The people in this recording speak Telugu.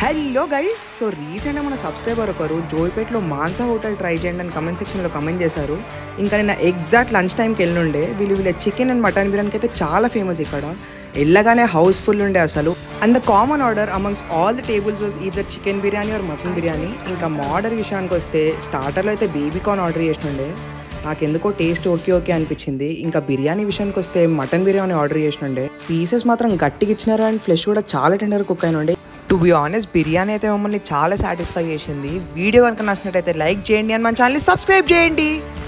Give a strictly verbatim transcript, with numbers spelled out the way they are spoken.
హలో గైస్, సో రీసెంట్గా మన సబ్స్క్రైబర్ ఒకరు జోయిపేట్లో మాన్సా హోటల్ ట్రై చేయండి అని కమెంట్ సెక్షన్లో కమెంట్ చేశారు. ఇంకా నేను ఎగ్జాక్ట్ లంచ్ టైంకి వెళ్ళుండే. వీళ్ళు వీళ్ళ చికెన్ అండ్ మటన్ బిర్యానీకి అయితే చాలా ఫేమస్ ఇక్కడ. వెళ్ళగానే హౌస్ఫుల్ ఉండే అసలు. And the common order amongst all the tables was either chicken biryani or mutton biryani. ఇంకా మా ఆర్డర్ విషయానికి వస్తే స్టార్టర్లో అయితే బేబీ కార్న్ ఆర్డర్ చేసినుండే. నాకు ఎందుకో టేస్ట్ ఓకే ఓకే అనిపించింది. ఇంకా బిర్యానీ విషయానికి వస్తే మటన్ బిర్యానీ ఆర్డర్ చేసినుండే. పీసెస్ మాత్రం గట్టిగా ఇచ్చినారు అండ్ ఫ్లెష్ కూడా చాలా టెండర్ కుక్ అయినుండే. టు బి ఆనెస్ట్ బిర్యానీ అయితే మమ్మల్ని చాలా సాటిస్ఫై చేసింది. వీడియో కనుక నచ్చినట్టయితే లైక్ చేయండి అండ్ మన ఛానల్ని సబ్స్క్రైబ్ చేయండి.